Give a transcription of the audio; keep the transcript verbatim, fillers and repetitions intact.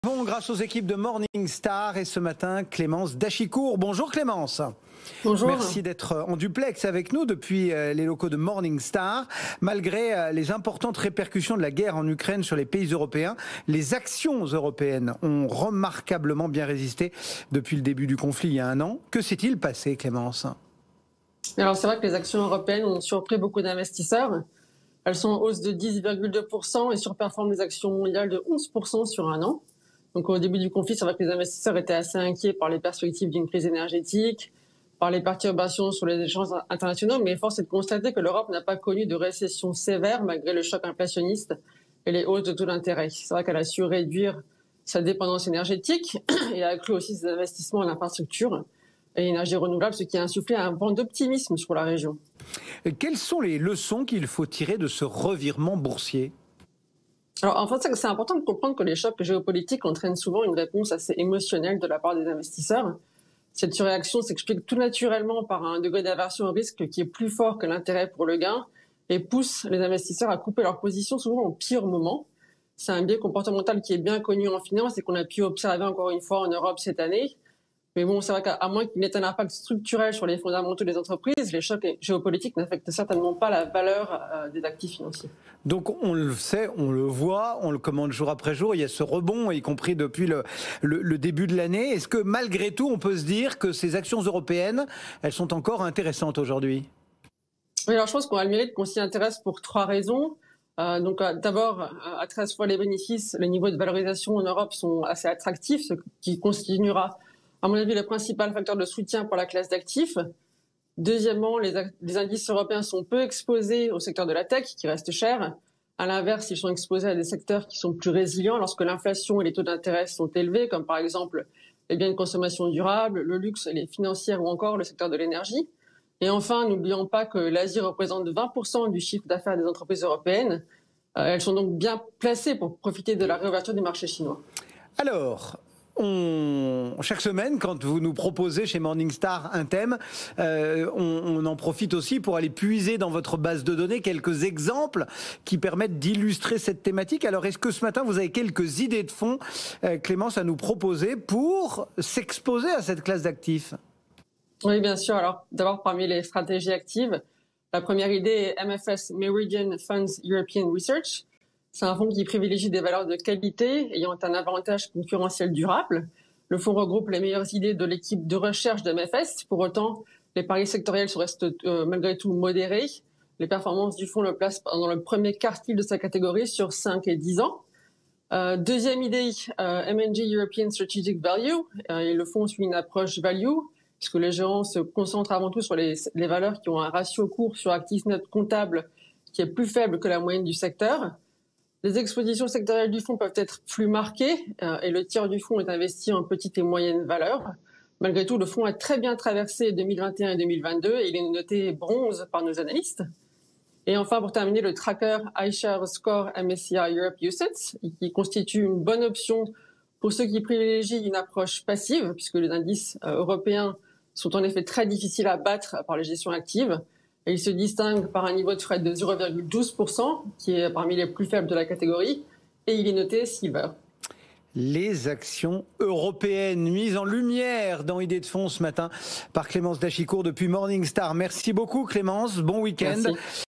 Bon, grâce aux équipes de Morningstar et ce matin, Clémence Dachicourt. Bonjour Clémence. Bonjour. Merci d'être en duplex avec nous depuis les locaux de Morningstar. Malgré les importantes répercussions de la guerre en Ukraine sur les pays européens, les actions européennes ont remarquablement bien résisté depuis le début du conflit il y a un an. Que s'est-il passé, Clémence ? Alors c'est vrai que les actions européennes ont surpris beaucoup d'investisseurs. Elles sont en hausse de dix virgule deux pour cent et surperforment les actions mondiales de onze pour cent sur un an. Donc au début du conflit, c'est vrai que les investisseurs étaient assez inquiets par les perspectives d'une crise énergétique, par les perturbations sur les échanges internationaux, mais force est de constater que l'Europe n'a pas connu de récession sévère malgré le choc inflationniste et les hausses de taux d'intérêt. C'est vrai qu'elle a su réduire sa dépendance énergétique et a accru aussi ses investissements en infrastructure et énergie renouvelable, ce qui a insufflé un vent d'optimisme sur la région. Quelles sont les leçons qu'il faut tirer de ce revirement boursier ? Alors, en fait, c'est important de comprendre que les chocs géopolitiques entraînent souvent une réponse assez émotionnelle de la part des investisseurs. Cette surréaction s'explique tout naturellement par un degré d'aversion au risque qui est plus fort que l'intérêt pour le gain et pousse les investisseurs à couper leur position souvent au pire moment. C'est un biais comportemental qui est bien connu en finance et qu'on a pu observer encore une fois en Europe cette année. Mais bon, c'est vrai qu'à moins qu'il n'ait un impact structurel sur les fondamentaux des entreprises, les chocs géopolitiques n'affectent certainement pas la valeur euh, des actifs financiers. Donc on le sait, on le voit, on le commande jour après jour, il y a ce rebond, y compris depuis le, le, le début de l'année. Est-ce que malgré tout, on peut se dire que ces actions européennes, elles sont encore intéressantes aujourd'hui ? Oui, alors je pense qu'on a le mérite qu'on s'y intéresse pour trois raisons. Euh, donc euh, d'abord, à treize fois les bénéfices, les niveaux de valorisation en Europe sont assez attractifs, ce qui continuera, à mon avis, le principal facteur de soutien pour la classe d'actifs. Deuxièmement, les, les indices européens sont peu exposés au secteur de la tech, qui reste cher. À l'inverse, ils sont exposés à des secteurs qui sont plus résilients lorsque l'inflation et les taux d'intérêt sont élevés, comme par exemple les biens de consommation durable, le luxe, les financières ou encore le secteur de l'énergie. Et enfin, n'oublions pas que l'Asie représente vingt pour cent du chiffre d'affaires des entreprises européennes. Euh, elles sont donc bien placées pour profiter de la réouverture du marché chinois. Alors, On, chaque semaine, quand vous nous proposez chez Morningstar un thème, euh, on, on en profite aussi pour aller puiser dans votre base de données quelques exemples qui permettent d'illustrer cette thématique. Alors, est-ce que ce matin, vous avez quelques idées de fond, euh, Clémence, à nous proposer pour s'exposer à cette classe d'actifs ? Oui, bien sûr. Alors, d'abord, parmi les stratégies actives, la première idée est M F S Meridian Funds European Research. C'est un fonds qui privilégie des valeurs de qualité ayant un avantage concurrentiel durable. Le fonds regroupe les meilleures idées de l'équipe de recherche de M F S. Pour autant, les paris sectoriels restent euh, malgré tout modérés. Les performances du fonds le placent dans le premier quartile de sa catégorie sur cinq et dix ans. Euh, deuxième idée, euh, M N G European Strategic Value. Euh, et le fonds suit une approche value, puisque les gérants se concentrent avant tout sur les, les valeurs qui ont un ratio court sur actifs net comptable qui est plus faible que la moyenne du secteur. Les expositions sectorielles du fonds peuvent être plus marquées euh, et le tiers du fonds est investi en petites et moyennes valeurs. Malgré tout, le fonds a très bien traversé deux mille vingt et un et deux mille vingt-deux et il est noté bronze par nos analystes. Et enfin, pour terminer, le tracker iShares Score M S C I Europe U C I T S, qui constitue une bonne option pour ceux qui privilégient une approche passive, puisque les indices euh, européens sont en effet très difficiles à battre par les gestions actives. Et il se distingue par un niveau de frais de zéro virgule douze pour cent, qui est parmi les plus faibles de la catégorie, et il est noté Silver. Les actions européennes mises en lumière dans Idées de Fonds ce matin par Clémence Dachicourt depuis Morningstar. Merci beaucoup Clémence, bon week-end. Merci.